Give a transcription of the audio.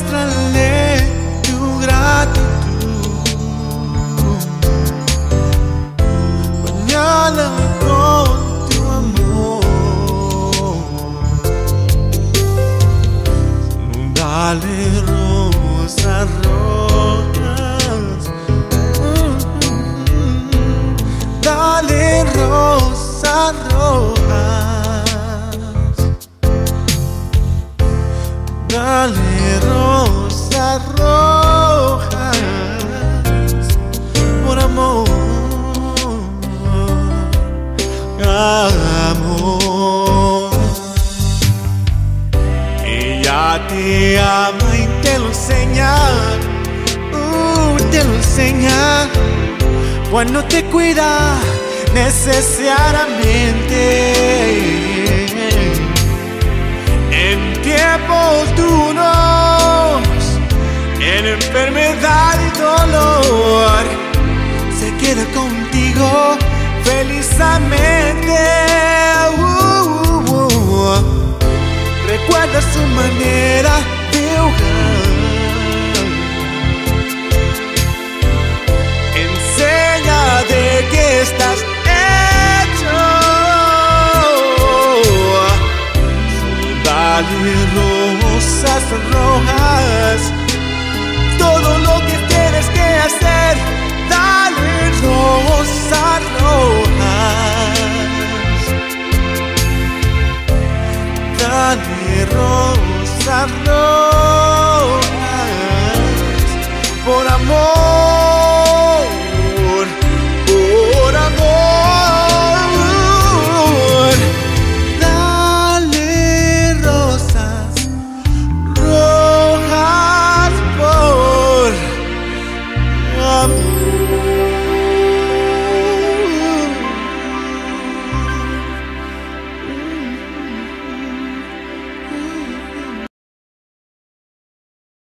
Muéstrale tu gratitud, bañala con tu amor. Dale rosas rojas, dale rosas rojas, dale rosas rojas, por amor, amor. Ella te ama y te lo enseña, te lo enseña cuando te cuida necesariamente. En tiempos duros, en enfermedad y dolor, se queda contigo felizmente. Recuerda su manera de ahogar, enseña de qué estás hecho. Dale rosas rojas, todo lo que tienes que hacer. Dale rosas rojas, dale rosas rojas.